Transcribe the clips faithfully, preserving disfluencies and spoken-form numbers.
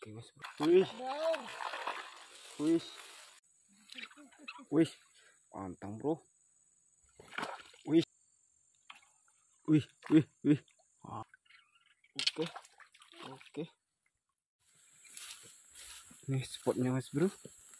Oke mas bro. Wih, wih, wih, pantang bro. Wih, wih, wih, wih. Ah. Oke, oke. Nih spotnya mas bro.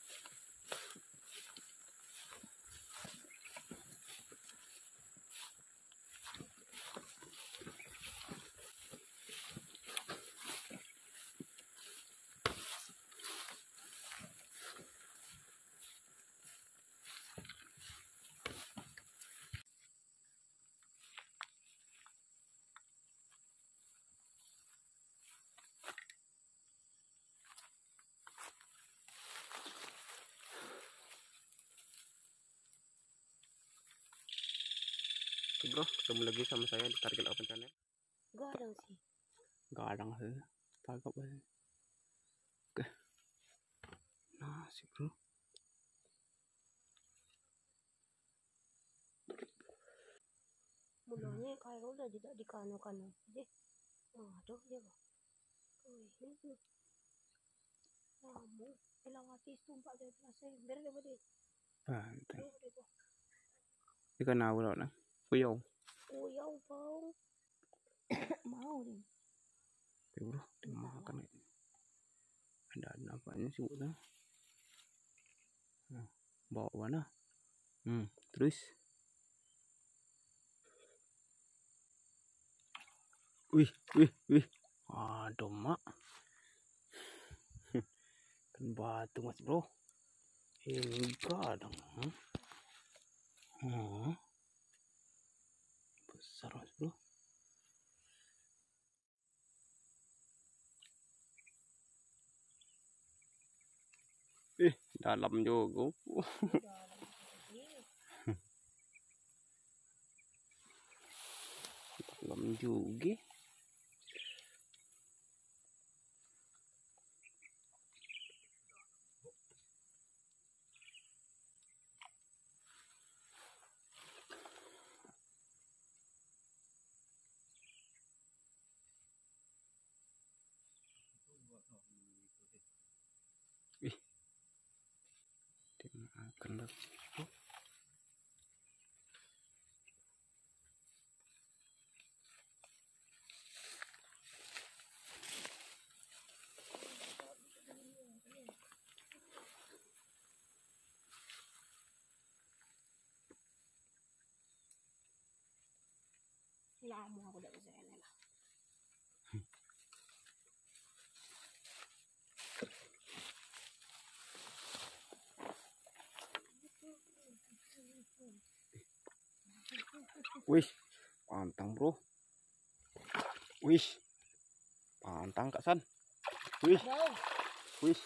Oke bro, ketemu lagi sama saya di Target Open Channel. Gadang sih. Gadang sih, tangkap aja. Oke, nah sih bro. Mudahnya kayak udah tidak di kano-kano deh. Aduh dia bang. Oh ini kamu pelawati sumpah dari saya biar dia beri. Banteng. Ikan nào rồi nè, puyong. Puyong bang. Mau deh. Oke bro, dimakan ini. Ada ada apanya sih bro? Nah, bawa mana? Hmm, terus. Wih, wih, wih. Aduh mak. Kan batu mas bro. Ini gadang. Hmm. Hmm. Besar mas bro. Ih, dalam juga. Dalam juga. Ih, dimakan lagi. Lama aku udah bisa ini lah. Wih, pantang bro. Wih, pantang Kak San. Wih, wih,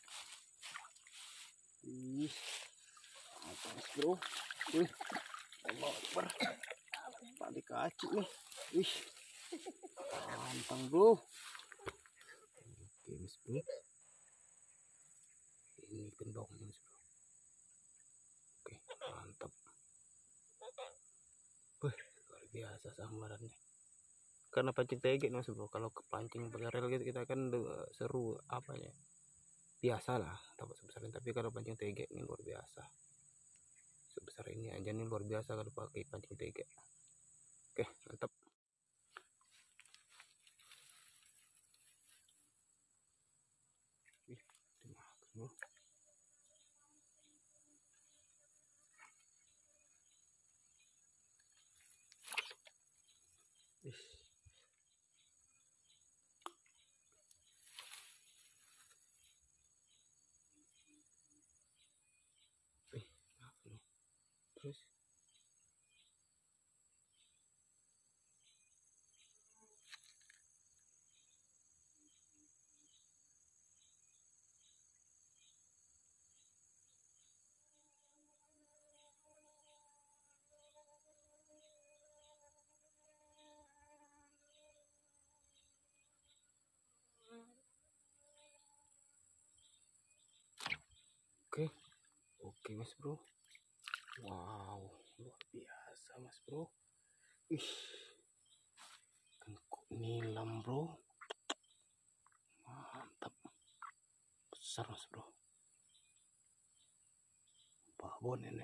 wih, pantang bro. Wih, Allah Akbar. Tadi kacik nih. Wih, pantang bro. Oke mas bro. Ini kendongnya mas bro. Oke, mantap. Wih, luar biasa sambarannya. Karena pancing tegek mas bro. Kalau ke pancing pakai rel gitu kita kan seru apanya. Biasa lah dapat sebesar ini. Tapi kalau pancing tegek ini luar biasa. Sebesar ini aja nih luar biasa kalau pakai pancing tegek. Oke, mantap. Wih, dimakan bro. Wih. Wih, makan. Terus oke, oke mas bro. Wow, luar biasa mas bro. Ih, tengkuk nilam bro. Mantap. besar mas bro, babon ini.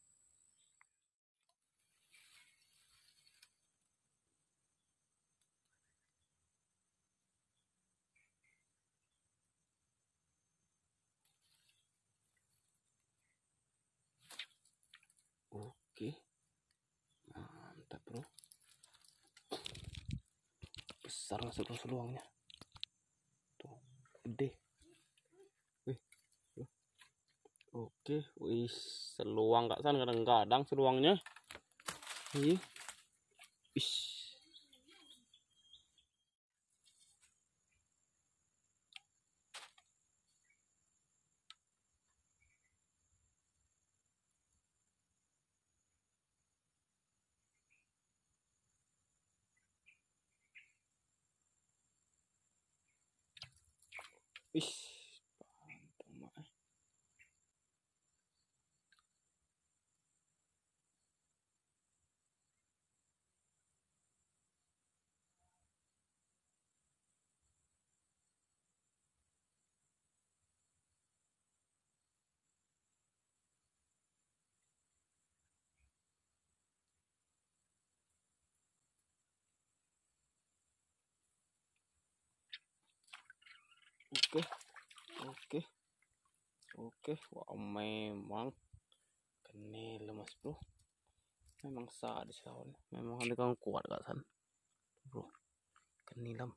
Oke, mantap bro, besar mas bro seluangnya tuh, gede. Wih, wih. Oke, wih, seluang kak San kadang-kadang seluangnya. Ih, wih. Wih, oke, oke, oke. Wah, memang kenil mas bro, memang sadis lawan, memang ada kang kuat kak San bro, kenilam.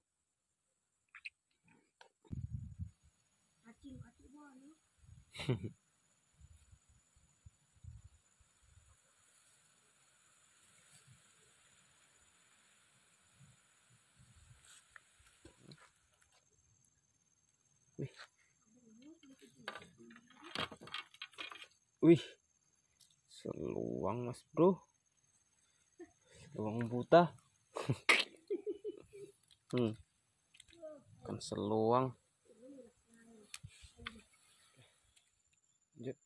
Wih, wih, seluang mas bro, seluang buta. hmm. Kan seluang. Lanjut.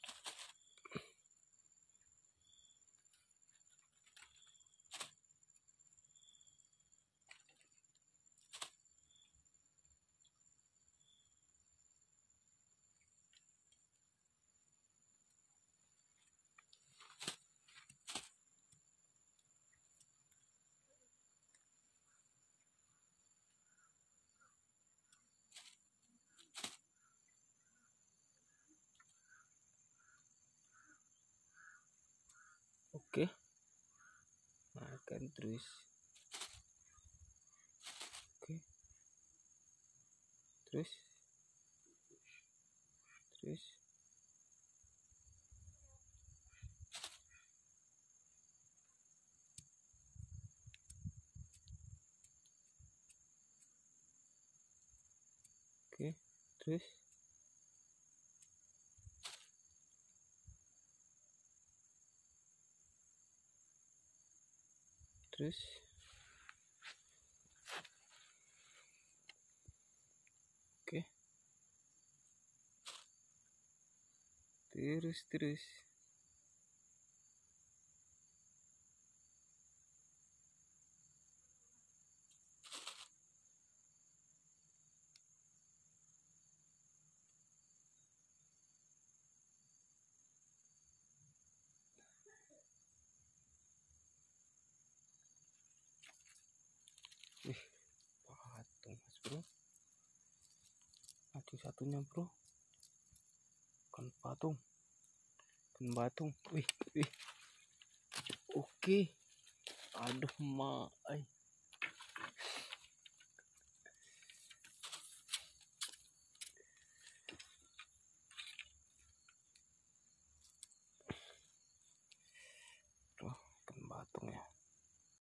Oke, makan terus. Oke, terus, terus. Oke, terus. Terus. Oke. Terus, terus. Wih, patung mas bro, satu-satunya bro, kan patung, kan batung. Wih, wih, oke, aduh ma, ay.